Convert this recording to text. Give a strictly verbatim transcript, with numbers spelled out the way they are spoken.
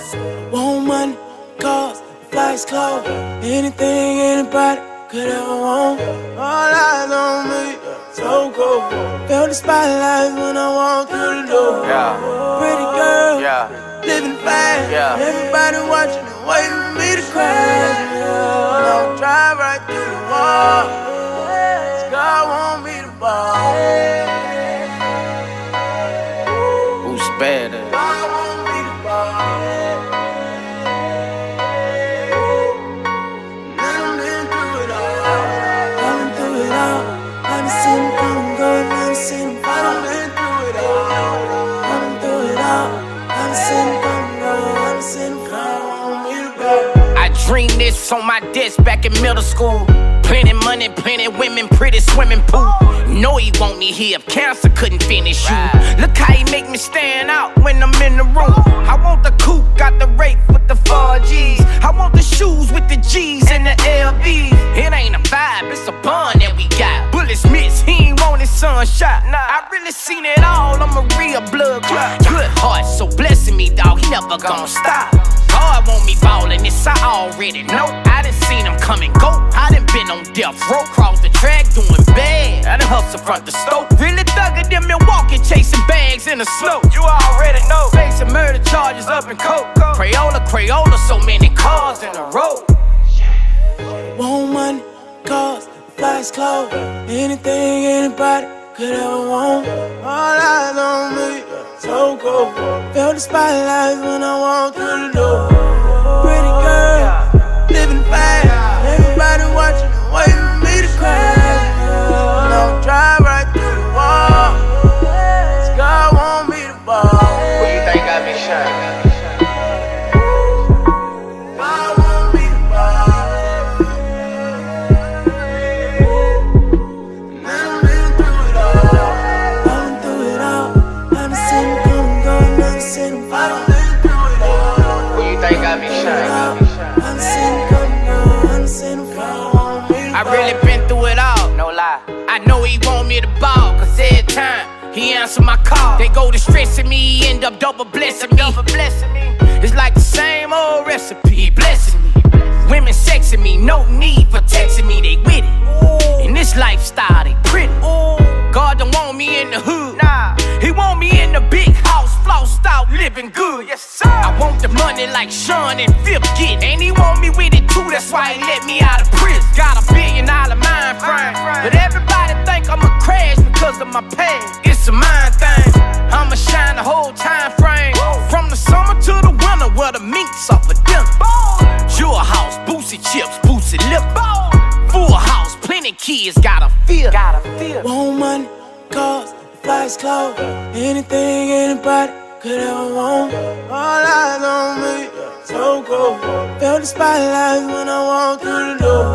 Want money, cars, flights, clothes, anything anybody could ever want. All eyes on me, so cold. Felt the spotlight when I walked through the door. Yeah. Pretty girl, Yeah. living fast. Yeah. Everybody watching and waiting for me to crash. I'll drive right through the wall. God want me to ball. Who's better? God want me to ball. Now I'm been through it all. I've been through it all. I done seen them come and go, and I done seen them fall. I've been through it all. I've been through it all. I done seen them come and go, I done seen them fall. God want me to ball. I dreamed this on my desk back in middle school. Plenty money, plenty women, pretty swimming pool. No, he want me here, cancer couldn't finish you. Look how he make me stand out when I'm in the room. I want the coupe, got the rape with the four G's. I want the shoes with the G's and the L B's. It ain't a vibe, it's a bond that we got. Bullets miss, he ain't want his son shot. Nah, I really seen it all, I'm a real blood clot. Good heart, so blessing me, dog, he never gonna stop. God want me ballin', this I already know. I done seen him come and go. I done been on death row, cross the track doing bad. I done hustle front the stove. Really thuggin' them Milwaukee, chasing bags in the snow. You already know. Facing murder charges up in coke. Crayola, Crayola, so many cars in a row. Want money, cars, flights, clothes, anything anybody could ever want. All eyes on me, so cold. Felt the spotlight when I walked through the door. Pretty girl, living fast. Everybody watching and waiting for me to crash. And I'll drive right through the wall. God want me to ball. Who you think got me shot? God want me to ball. Now I've been through it all. I've been through it all. I done seen them come and go, and I done seen them fall. I've been through it all. Who you think got me shot? I done seen them come and go, I done seen them fall. I really been through it all. No lie. I know he want me to ball, cause every time he answer my call, they go to stressing me, he end up double blessing me. Double blessing me. It's like the same old recipe, he blessing me. Women sexing me, no need for texting me, they with it. In this lifestyle, they pretty. God don't want me in the hood, nah. He want me in the big house, flossed out, living good. Yes, sir. I want the money like Sean and Fifth get, and he want me with it too. That's why he let me out of prison. Got a billion dollar mind frame, but everybody think I'ma crash because of my past. It's a mind thing. I'ma shine the whole time frame, from the summer to the winter, where the minks off of dinner. Your house, Boosie chips, Boosie lip. Full house, plenty kids, gotta feel. Gotta feel. Want money, cars, flights, clothes, anything anybody could ever want. All eyes on me, so cold. Felt the spotlight when I walked through the door.